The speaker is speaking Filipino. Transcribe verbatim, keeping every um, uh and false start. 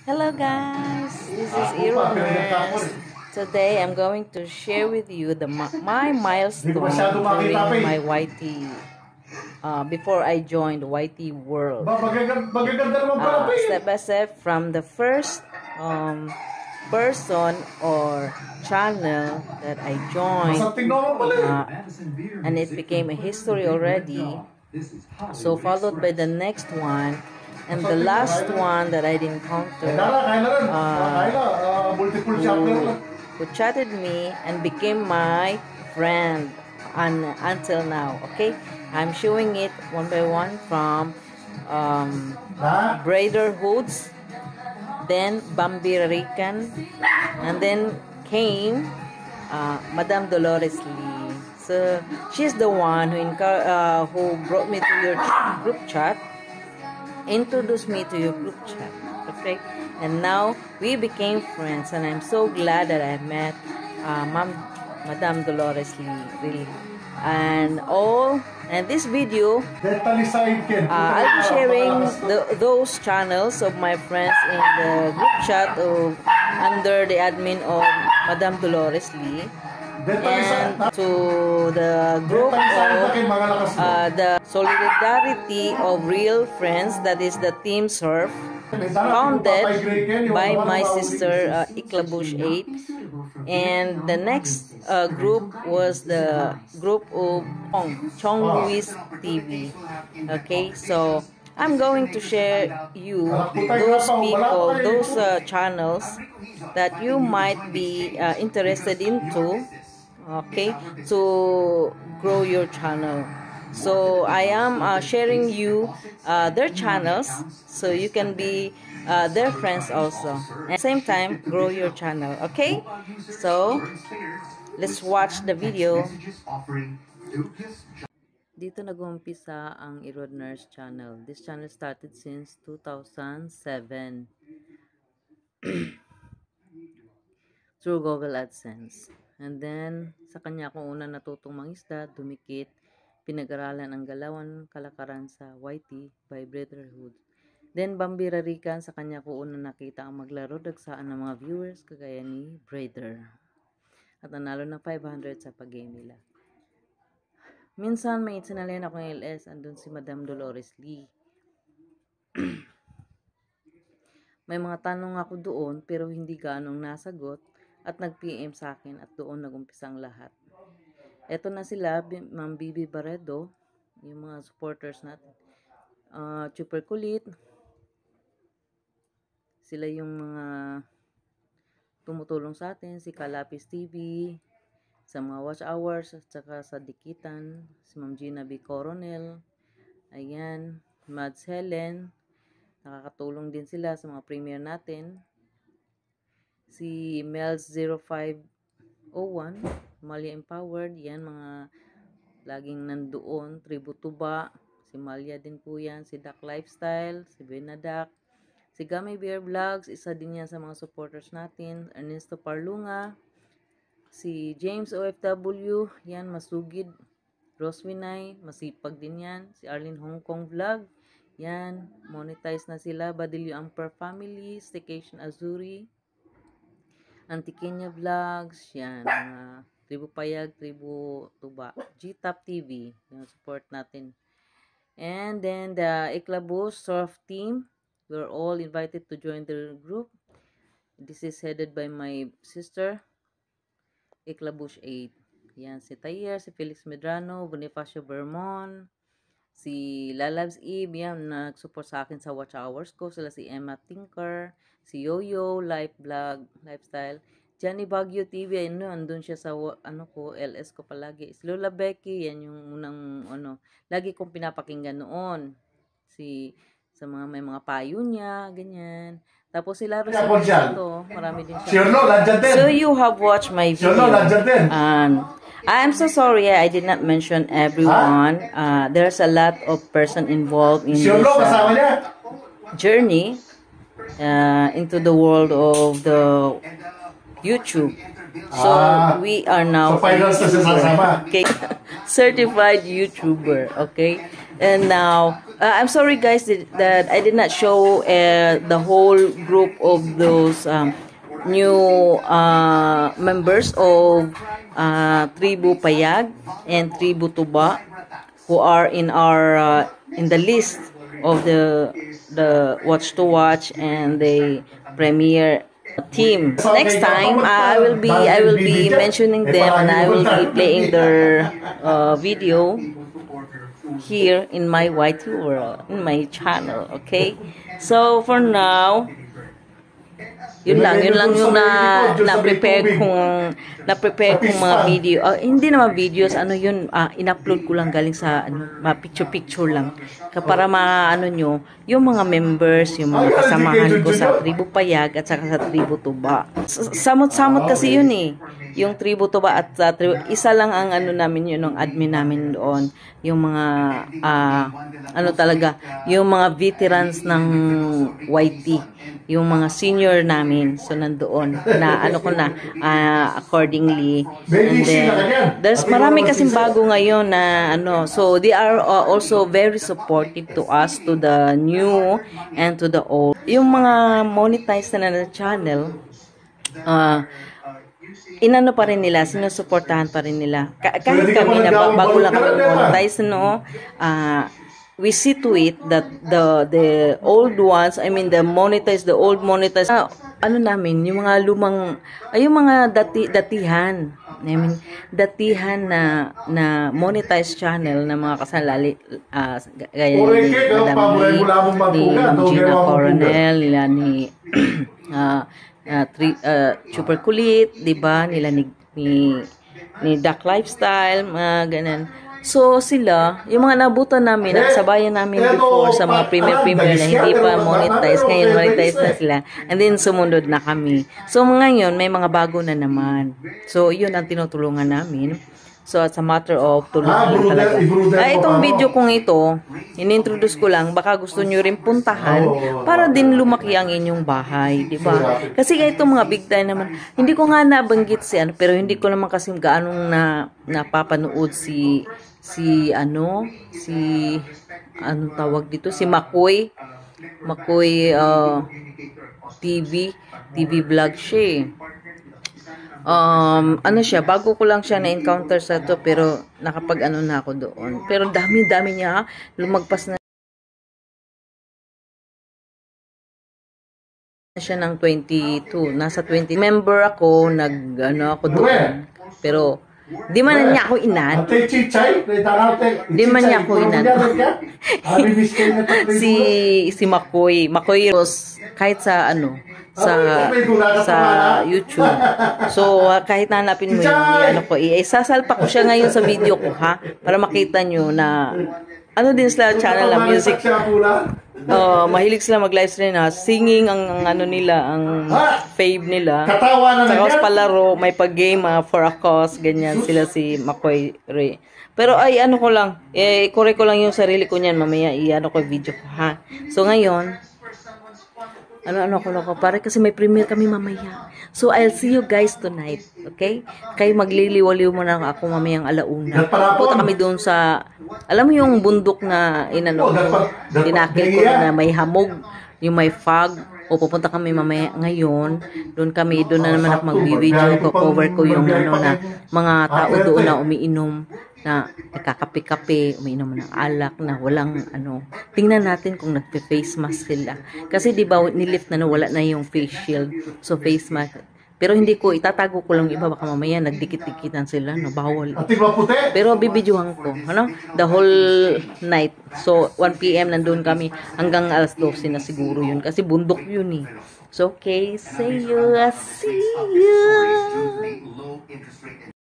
Hello guys, this is Iro Nurse. Today I'm going to share with you the my milestone during my Y T uh, before I joined Y T World. Uh, step by step from the first um, person or channel that I joined, uh, and it became a history already. So followed by the next one. And the last one that I'd encountered, uh, who, who chatted me and became my friend and, until now. Okay, I'm showing it one by one from um, Brotherhoods, then Bambirarican, and then came uh, Madame Dolores Lee. So she's the one who uh, who brought me to your ch group chat. Introduced me to your group chat, okay? And now we became friends, and I'm so glad that I met uh, Mom, Madame Dolores Lee, really. And all, and this video, uh, I'll be sharing the, those channels of my friends in the group chat of, under the admin of Madame Dolores Lee. And to the group of uh, the Solidarity of Real Friends, that is the Team Surf, founded by my sister uh, Iklabush eight. And the next uh, group was the group of Chong, Chong Luis T V. Okay, so I'm going to share you those people, those uh, channels that you might be uh, interested into, okay, to grow your channel. So I am uh, sharing you uh, their channels so you can be uh, their friends also, and at the same time grow your channel. Okay, so let's watch the video. Dito nag-umpisa ang Irod Nurse channel. This channel started since two thousand seven through Google AdSense. And then, sa kanya akong una natutong mangisda, dumikit, pinag-aralan ang galawan, kalakaran sa Y T by Brotherhood. Then, Bambirarican, sa kanya ko una nakita ang maglaro, dagsaan ng mga viewers, kagaya ni Brother. At nanalo na five hundred sa pag-game nila. Minsan, may itsinalayan akong L S, andun si Madame Dolores Lee. May mga tanong ako doon, pero hindi ganong nasagot. At nag-P M sa akin at doon nag-umpisa ang lahat. Eto na sila, Ma'am Bibi Barredo, yung mga supporters natin. Uh, super kulit. Sila yung mga tumutulong sa atin. Si Kalapis T V, sa mga watch hours, at saka sa Dikitan. Si Ma'am Gina B. Coronel. Ayan, Mads Helen. Nakakatulong din sila sa mga premiere natin. Si Mels zero five oh one, Malia Empowered, yan mga laging nandoon. Tribu Tuba, si Malia din po yan. Si Duck Lifestyle, si Benadak, si Gummy Bear Vlogs, isa din yan sa mga supporters natin. Ernesto Parlunga, si James O F W, yan masugid. Roswinay, masipag din yan. Si Arlene Hong Kong Vlog, yan, monetize na sila. Badilyo Amper Family, Staycation Azuri, Antiqueña Vlogs, yan, mga Tribu Payag, Tribu Tuba, G-Top T V, yung support natin. And then the Iklabush Surf team, we're all invited to join the group. This is headed by my sister, Iklabush eight. Yan, si Tayer, si Felix Medrano, Bonifacio Vermon, si Lalabs Eve, yan, nag-support sa akin sa watch hours ko. Sila si Emma Tinker, si Yoyo, Life Vlog, Lifestyle. Johnny Baguio T V, ano, andun siya sa, ano ko, L S ko palagi. Si Lola Becky, yan yung unang, ano, lagi kong pinapakinggan noon. Si, sa mga, may mga payo niya, ganyan. Tapos sila Rosita ito, marami din siya. So you have watched my video. And I'm so sorry I did not mention everyone. Uh, there's a lot of person involved in this uh, journey uh, into the world of the YouTube. So, ah, we are now so finals na siya sasama. Okay. Certified YouTuber, okay? And now, uh, I'm sorry guys that, that I did not show uh, the whole group of those um, new uh, members of uh, Tribu Payag and Tribu Tuba who are in our uh, in the list of the the watch to watch and the premiere team. Next time, uh, I will be I will be mentioning them and I will be playing their uh, video here in my Y T world, in my channel. Okay, so for now, yun lang, yun lang yung na, na-prepare kong na-prepare kong mga video. Uh, hindi naman videos, ano yun, uh, in-upload ko lang galing sa ano, picture-picture lang. Para ma-ano nyo, yung mga members, yung mga kasamahan ko sa Tribu Payag at saka sa Tribu Tuba. Samot-samot kasi yun eh. Yung Tribu Tuba at uh, tribu, isa lang ang ano namin yun, ng admin namin doon. Yung mga, uh, ano talaga, yung mga veterans ng Y T. Yung mga senior namin. So, nandoon. Na, ano ko na, uh, accordingly. And then, there's marami kasing bago ngayon na, ano, so, they are uh, also very supportive to us, to the new and to the old. Yung mga monetized na na channel, uh, inano pa rin nila, sinusuportahan pa rin nila. Kahit kami na bago lang kami monetize, no, uh, we see to it that the the old ones, I mean the monetized, the old monetized, uh, ano namin, yung mga lumang, ay yung mga dati, datihan, I mean, datihan na na monetized channel na mga kasalali, uh, gaya ni Madam Lee, ni Gina Coronel, nila ni uh, uh, tri, uh, Super Kulit, diba, nila ni, ni, ni Duck Lifestyle, mga ganun. So, sila, yung mga nabutan namin, nakasabayan namin before sa mga premier-premier na hindi pa monetize. Ngayon, monetize na sila. And then, sumunod na kami. So, ngayon, may mga bago na naman. So, yun ang tinutulungan namin. So, it's a matter of tulungan talaga. Ay, itong video kong ito, in-introduce ko lang, baka gusto nyo rin puntahan para din lumaki ang inyong bahay, di ba? Kasi ito mga big time naman, hindi ko nga nabanggit si ano, pero hindi ko naman kasi gaanong na, napapanood si, si ano, si, anong tawag dito, si Makoy, Makoy uh, T V, T V vlog siya eh. Um, ano siya, bago ko lang siya na-encounter sa to, pero nakapag-ano na ako doon. Pero dami-dami niya, lumagpas na siya ng twenty-two. Nasa twenty. Member ako, nag-ano ako doon. Pero, di man niya ako inan. Di man niya ako inan. si, si Makoy. Makoy Ros, kahit sa ano, sa sa YouTube. So, uh, kahit nanapin mo yung ano ko, isasalpa ko siya ngayon sa video ko, ha? Para makita nyo na ano din sila channel na music. Uh, mahilig sila mag-livestream na singing ang, ang ano nila, ang fave nila. Tapos palaro, may pag-game uh, for a cause, ganyan sila si Makoy Ray. Pero ay ano ko lang, eh, correct ko lang yung sarili ko niyan, mamaya i-ano ko video ko, ha? So, ngayon, ano-ano ko lang ko, pare kasi may premiere kami mamaya. So, I'll see you guys tonight, okay? Kayo magliliwaliw mo na ako mamayang alauna. Punta kami doon sa, alam mo yung bundok na inano, tinakil ko na may hamog, yung may fog, o pupunta kami mamaya ngayon, doon kami, doon na naman ako mag-video, ko-cover ko yung ano na, mga tao doon na umiinom, na nagkakape-kape, umiinom ng alak na walang ano. Tingnan natin kung nagpe-face mask sila. Kasi di ba nilift na no, wala na yung face shield. So face mask. Pero hindi ko, itatago ko lang iba, baka mamaya nagdikit-dikitan sila, no, bawal. Pero bibidyohan ko, ano, the whole night. So one P M nandun kami, hanggang alas twelve na siguro yun. Kasi bundok yun eh. So okay, see you, see you.